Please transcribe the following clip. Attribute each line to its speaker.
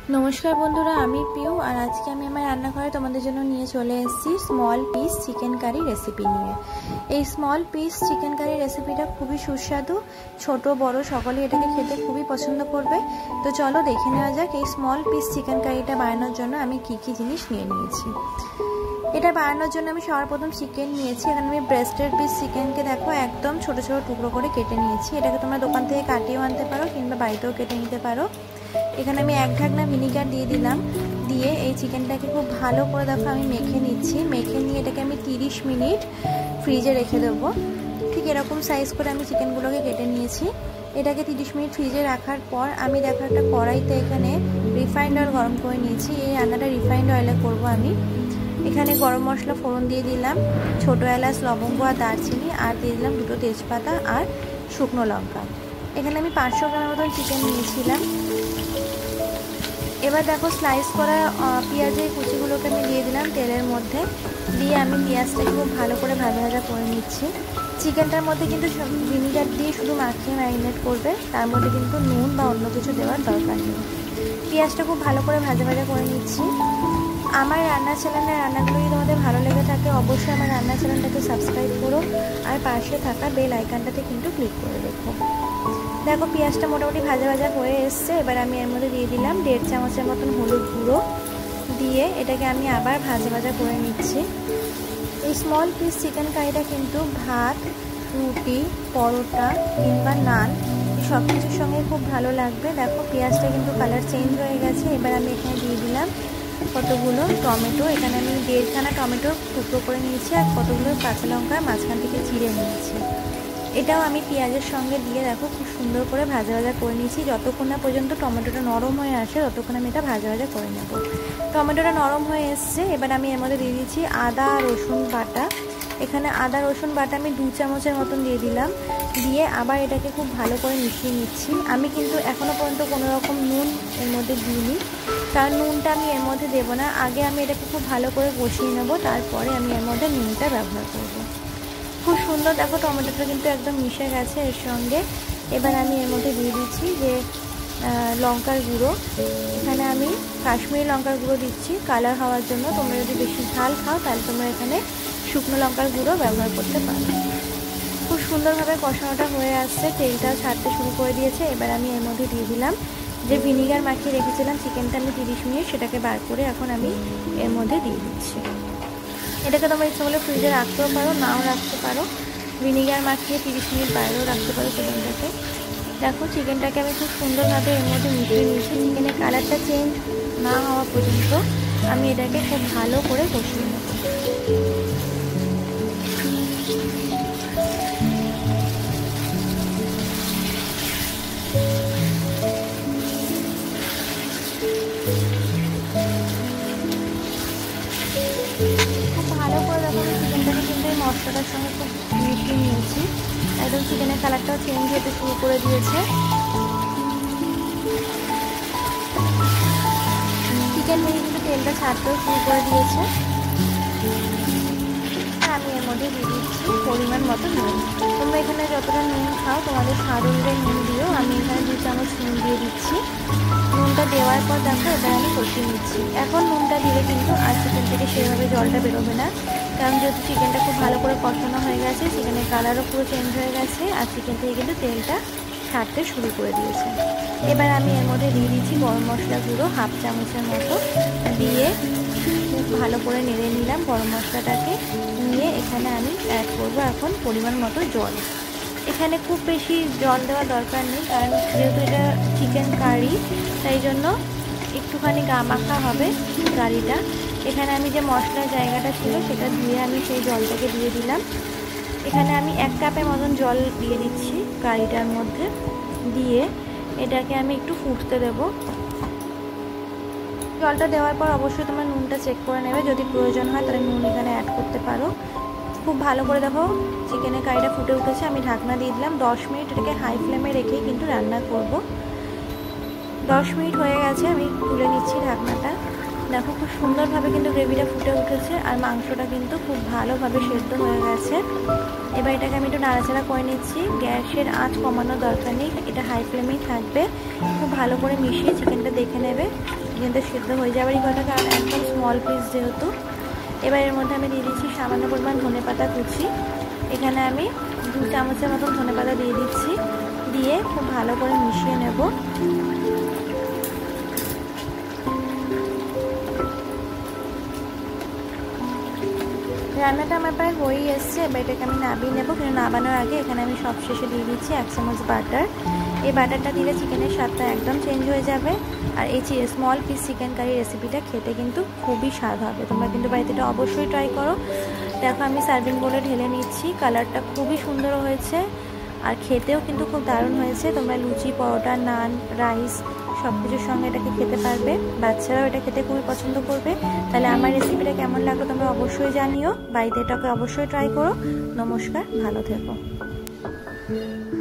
Speaker 1: नमस्कार बंधुरा आमी पियू और आज के आमी आमार रान्नाघरे तोमादेर जोन्नो निये चले एसेछि small piece chicken curry recipe निये। एई स्मल पिस चिकेन कारी रेसिपिटा खूबই सुस्वादु, छोटो बड़ो सकलेই एटाके खेते खूबই पसंद करबे। तो चलो देखे नेওয়া যাক এই स्मल पिस चिकेन कारिटा बानाনোর জন্য আমি কি কি জিনিস নিয়ে নিয়েছি। এটা বানানোর জন্য আমি সর্বপ্রথম চিকেন নিয়েছি। এখানে আমি ব্রেস্টের পিস চিকেনকে দেখো একদম ছোট ছোট টুকরো করে কেটে নিয়েছি। এটাকে তোমরা দোকান থেকে কাটিয়ে আনতে পারো কিংবা বাড়িতেও কেটে নিতে পারো। এখানে আমি এক ঢাকনা ভিনিগার দিয়ে দিলাম, দিয়ে এই চিকেনটাকে খুব ভালো করে দেখো আমি মেখে নিচ্ছি। মেখে নিয়ে এটাকে আমি 30 মিনিট ফ্রিজে রেখে দেবো। ঠিক এরকম সাইজ করে আমি চিকেনগুলোকে কেটে নিয়েছি। এটাকে 30 মিনিট ফ্রিজে রাখার পর আমি দেখো একটা কড়াইতে এখানে রিফাইন্ড অয়েল গরম করে নিয়েছি। এই রান্নাটা রিফাইন্ড অয়েলে করবো আমি। এখানে গরম মশলা ফোড়ন দিয়ে দিলাম, ছোটো এলাচ, লবঙ্গ আর দারচিনি, আর দিয়ে দিলাম দুটো তেজপাতা আর শুকনো লঙ্কা। এখানে আমি 500 গ্রামের মতন চিকেন নিয়েছিলাম। এবার দেখো স্লাইস করা পেঁয়াজের কুচিগুলোকে আমি দিয়ে দিলাম তেলের মধ্যে, দিয়ে আমি পেঁয়াজটাকে খুব ভালো করে ভাজা ভাজা করে নিচ্ছি। চিকেনটার মধ্যে কিন্তু ভিনিগার দিয়ে শুধু মাখিয়ে ম্যারিনেট করবে, তার মধ্যে কিন্তু নুন বা অন্য কিছু দেওয়ার দরকার নেই। পেঁয়াজটা খুব ভালো করে ভাজা ভাজা করে নিচ্ছি। আমার রান্না চ্যানেলের রান্নাগুলো যদি তোমাদের ভালো লেগে থাকে অবশ্যই আমার রান্না চ্যানেলটাকে সাবস্ক্রাইব করো আর পাশে থাকা বেল আইকনটাতে কিন্তু ক্লিক করে রেখো। দেখো পেঁয়াজটা মোটামুটি ভাজা ভাজা হয়ে এসছে। এবার আমি এর মধ্যে দিয়ে দিলাম 1.5 চামচের মতন হলুদ গুঁড়ো, দিয়ে এটাকে আমি আবার ভাজা ভাজা করে নিচ্ছি। এই স্মল পিস চিকেন কারিটা কিন্তু ভাত, রুটি, পরোটা কিংবা নান সব কিছুর সঙ্গে খুব ভালো লাগবে। দেখো পেঁয়াজটা কিন্তু কালার চেঞ্জ হয়ে গেছে। এবার আমি এখানে দিয়ে দিলাম কতগুলো টমেটো। এখানে আমি 1.5 খানা টমেটো টুকরো করে নিয়েছি আর কতগুলো কাঁচা লঙ্কা মাঝখান থেকে চিড়ে নিয়েছি। এটাও আমি পেঁয়াজের সঙ্গে দিয়ে দেখো খুব সুন্দর করে ভাজা ভাজা করে নিয়েছি। যতক্ষণ না পর্যন্ত টমেটোটা নরম হয়ে আসে ততক্ষণ আমি এটা ভাজা ভাজা করে নেব। টমেটোটা নরম হয়ে এসছে। এবার আমি এর মধ্যে দিয়ে দিচ্ছি আদা রসুন বাটা। এখানে আদা রসুন বাটা আমি 2 চামচের মতন দিয়ে দিলাম, দিয়ে আবার এটাকে খুব ভালো করে মিশিয়ে নিচ্ছি। আমি কিন্তু এখনও পর্যন্ত কোনো রকম নুন এর মধ্যে দিইনি, কারণ নুনটা আমি এর মধ্যে দেবো না। আগে আমি এটাকে খুব ভালো করে কষিয়ে নেব, তারপরে আমি এর মধ্যে নুনটা ব্যবহার করব। খুব সুন্দর দেখো টমেটোটা কিন্তু একদম মিশে গেছে এর সঙ্গে। এবার আমি এর মধ্যে দিয়ে দিচ্ছি যে লঙ্কার গুঁড়ো। এখানে আমি কাশ্মীরি লঙ্কার গুঁড়ো দিচ্ছি কালার হওয়ার জন্য। তোমরা যদি বেশি ঝাল খাও তাহলে তোমরা এখানে শুকনো লঙ্কার গুঁড়ো ব্যবহার করতে পারো। খুব সুন্দরভাবে কষানোটা হয়ে আসছে, তেলটাও ছাড়তে শুরু করে দিয়েছে। এবার আমি এর মধ্যে দিয়ে দিলাম যে ভিনিগার মাখিয়ে রেখেছিলাম চিকেনটা আমি 30 মিনিট, সেটাকে বার করে এখন আমি এর মধ্যে দিয়ে দিচ্ছি। এটাকে তোমরা ইচ্ছা করলে ফ্রিজে রাখতেও পারো, নাও রাখতে পারো। ভিনিগার মাখিয়ে 30 মিনিট বাইরেও রাখতে পারো চিকেনটাকে। দেখো চিকেনটাকে আমি খুব সুন্দরভাবে এর মধ্যে মিশিয়ে নিয়েছি। চিকেনের কালারটা চেঞ্জ না হওয়া পর্যন্ত আমি এটাকে খুব ভালো করে কষিয়ে নেব। চিকেনটাকে কিন্তু এই মশলাটার সঙ্গে খুব মিশিয়ে নিয়েছি। একদম চিকেনের কালারটাও চেঞ্জ হতে শুরু করে দিয়েছে। চিকেন থেকে কিন্তু তেলটা ছাড়তেও শুরু করে দিয়েছে। আমি এর মধ্যে দিয়ে দিচ্ছি পরিমাণ মতো নুন। তোমরা এখানে যতটা নুন খাও তোমাদের স্বাদ অনুযায়ী নুন দিও। আমি এখানে 2 চামচ নুন দিয়ে দিচ্ছি। নুনটা দেওয়ার পর দেখো এবার আমি কষিয়ে নিচ্ছি। এখন নুনটা দিলে কিন্তু আর চিকেন থেকে সেভাবে জলটা বেরোবে না, কারণ যেহেতু চিকেনটা খুব ভালো করে কষানো হয়ে গেছে, চিকেনের কালারও পুরো চেঞ্জ হয়ে গেছে আর চিকেন থেকে কিন্তু তেলটা ছাড়তে শুরু করে দিয়েছে। এবার আমি এর মধ্যে দিয়ে দিচ্ছি গরম মশলা গুঁড়ো 1/2 চামচের মতো, দিয়ে খুব ভালো করে নেড়ে নিলাম গরম মশলাটাকে। নিয়ে এখানে আমি অ্যাড করবো এখন পরিমাণ মতো জল। এখানে খুব বেশি জল দেওয়ার দরকার নেই, কারণ যেহেতু এটা চিকেন কারি তাই জন্য একটুখানি গা মাখা হবে কারিটা। এখানে আমি যে মশলার জায়গাটা ছিল সেটা ধুয়ে আমি সেই জলটাকে দিয়ে দিলাম। এখানে আমি 1 কাপের মতন জল দিয়ে দিচ্ছি কারিটার মধ্যে, দিয়ে এটাকে আমি একটু ফুটতে দেব। জলটা দেওয়ার পর অবশ্যই তোমরা নুনটা চেক করে নেবে, যদি প্রয়োজন হয় তাহলে নুন এখানে অ্যাড করতে পারো। খুব ভালো করে দেখো চিকেনের কারিটা ফুটে উঠেছে। আমি ঢাকনা দিয়ে দিলাম। 10 মিনিট এটাকে হাই ফ্লেমে রেখেই কিন্তু রান্না করব। 10 মিনিট হয়ে গেছে, আমি তুলে নিচ্ছি ঢাকনাটা। দেখো খুব সুন্দরভাবে কিন্তু গ্রেভিটা ফুটে উঠেছে আর মাংসটা কিন্তু খুব ভালোভাবে সেদ্ধ হয়ে গেছে। এবার এটাকে আমি একটু নাড়াচাড়া করে নিচ্ছি। গ্যাসের আঁচ কমানোর দরকার নেই, এটা হাই ফ্লেমেই থাকবে। খুব ভালো করে মিশিয়ে চিকেনটা দেখে নেবে চিকেনটা সেদ্ধ হয়ে যাবারই কথা, কারণ একদম স্মল পিস যেহেতু। এবার এর মধ্যে আমি দিয়ে দিচ্ছি সামান্য পরিমাণ ধনেপাতা কুচি। এখানে আমি 2 চামচের মতন ধনেপাতা দিয়ে দিচ্ছি, দিয়ে খুব ভালো করে মিশিয়ে নেব। রান্নাটা আমার প্রায় হয়েই এসছে। এবার এটাকে আমি নামিয়ে নেবো, কিন্তু নামানোর আগে এখানে আমি সব শেষে দিয়ে দিচ্ছি 1 চামচ বাটার। এই বাটারটা দিলে চিকেনের স্বাদটা একদম চেঞ্জ হয়ে যাবে। আর এই স্মল পিস চিকেন কারি রেসিপিটা খেতে কিন্তু খুবই স্বাদ হবে। তোমরা কিন্তু বাড়িতে এটা অবশ্যই ট্রাই করো। দেখো আমি সার্ভিং বোলে ঢেলে নিচ্ছি। কালারটা খুবই সুন্দর হয়েছে আর খেতেও কিন্তু খুব দারুণ হয়েছে। তোমরা লুচি, পরোটা, নান, রাইস সব কিছুর সঙ্গে এটাকে খেতে পারবে। বাচ্চারাও এটা খেতে খুবই পছন্দ করবে। তাহলে আমার রেসিপিটা কেমন লাগলো তোমরা অবশ্যই জানিও। বাড়িতে এটাকে অবশ্যই ট্রাই করো। নমস্কার, ভালো থেকো।